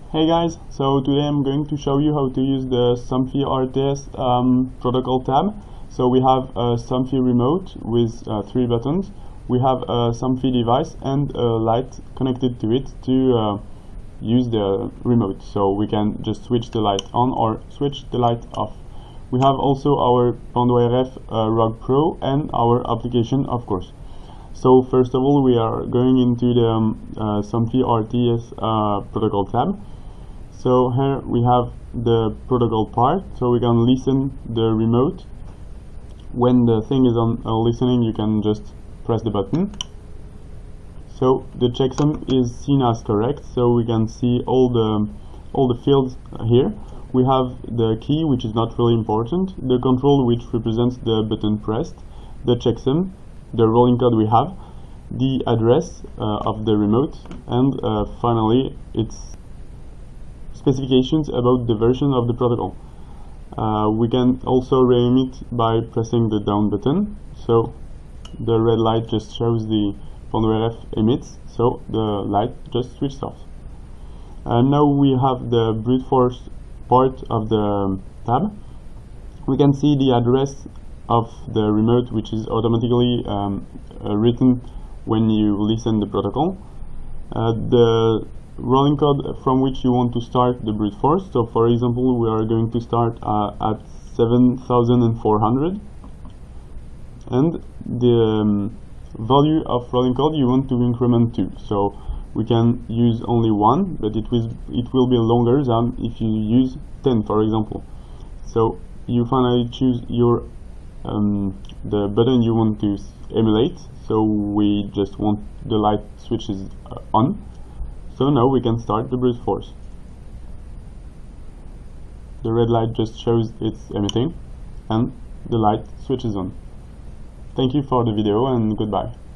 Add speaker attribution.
Speaker 1: Hey guys, so today I'm going to show you how to use the Somfy RTS protocol tab. So we have a Somfy remote with 3 buttons. We have a Somfy device and a light connected to it to use the remote. So we can just switch the light on or switch the light off. We have also our PandwaRF Rogue Pro and our application, of course. So first of all, we are going into the Somfy RTS protocol tab. So here we have the protocol part, so we can listen the remote. When the thing is on listening, you can just press the button. So the checksum is seen as correct, so we can see all the fields here. We have the key, which is not really important, the control, which represents the button pressed, the checksum, the rolling code we have, the address of the remote, and finally its specifications about the version of the protocol. We can also rename it by pressing the down button, so the red light just shows the PandwaRF emits, so the light just switched off. And now we have the brute force part of the tab. We can see the address of the remote, which is automatically written when you listen the protocol. The rolling code from which you want to start the brute force. So for example, we are going to start at 7,400, and the value of rolling code you want to increment to. So we can use only 1, but it will be longer than if you use 10, for example. So you finally choose your the button you want to emulate. So we just want the light switches on. So now we can start the brute force. The red light just shows it's emitting and the light switches on. Thank you for the video and goodbye.